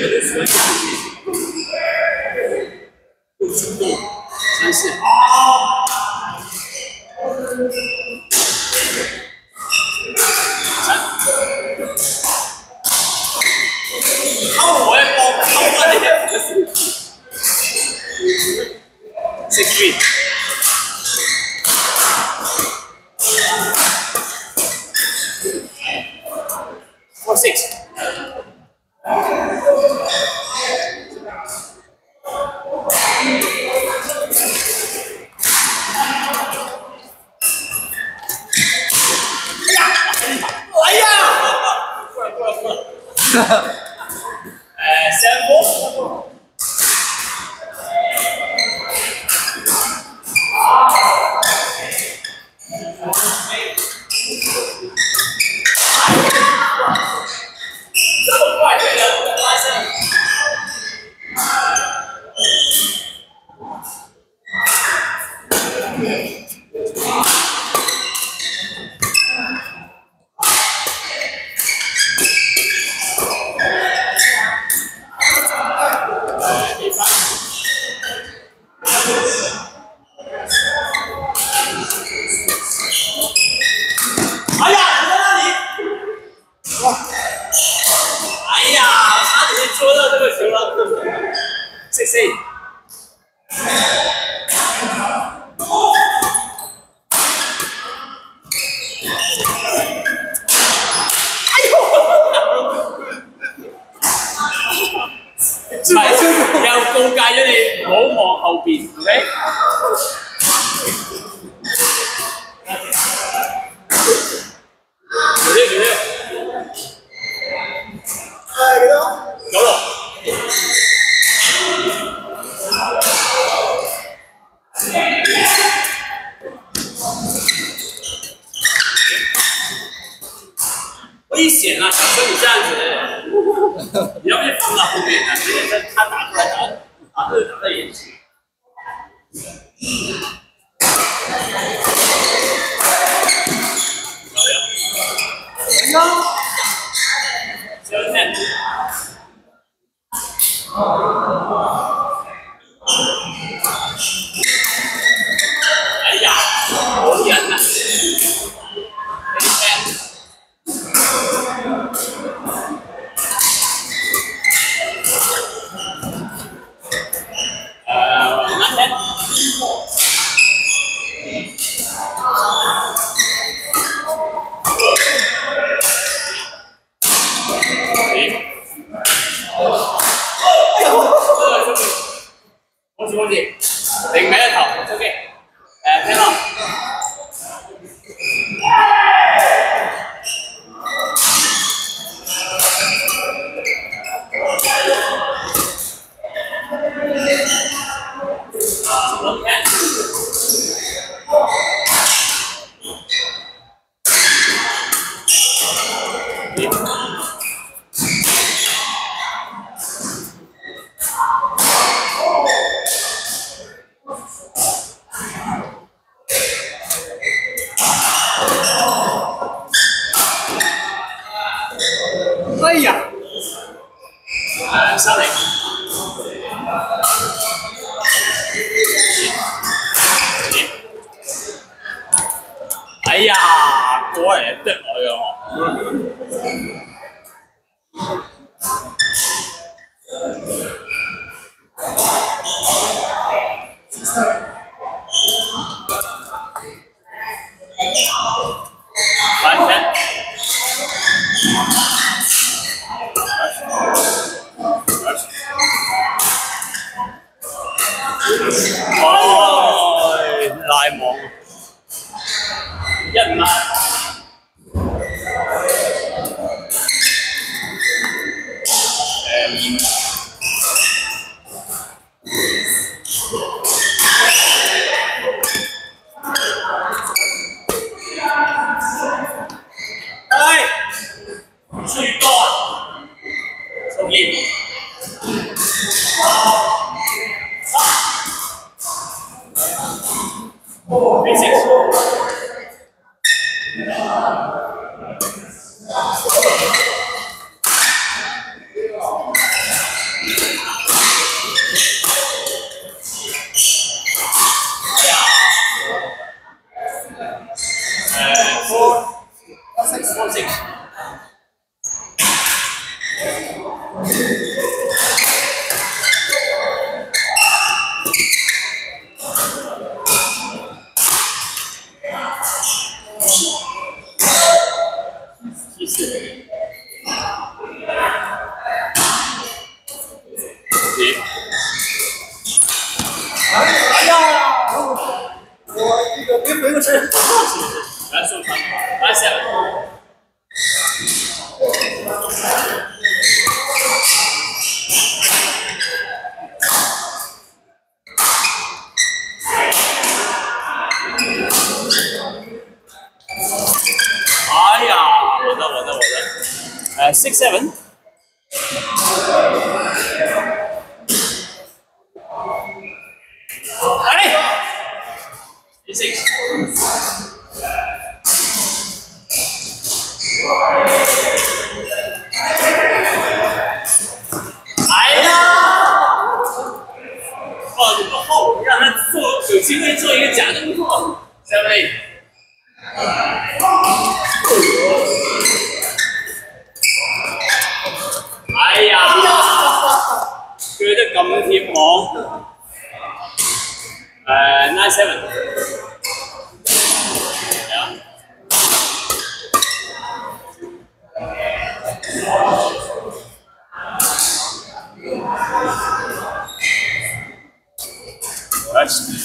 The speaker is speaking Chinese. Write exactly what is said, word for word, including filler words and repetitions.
速度，三四。三。好，我要播，好快点。Six feet. Four six. 哎呀！过了过了过了。呃 ，seven four。这么快就能发生？哎呀，你在那里！哇！哎呀，差点就捉到这个球了。谢谢。哎呦！唔係，有告誡咗你，唔好望後邊 ，OK？ 幾多幾多？係幾多？九六。危险啊！小生你这样子，你要不要放到后面呢？别人他打出来打，打这打在眼前。漂亮。只有ten。哎呀，好人啊！恭喜恭喜，零沒一頭 ，OK， 誒聽落。哎呀，誒三零。哎呀，過嚟得我嘅我。哦，賴網一萬。哎，最多送一。Oh, basics. 哎呀！我这个没回过身。来收场，来下来。哎呀，我的我的我的，呃 ，six seven。哎 ，six。哎呀！哦，这个后让他做有机会做一个假动作，下位。哎呀！佢都咁貼我，誒 nine seven，係啊。Nice.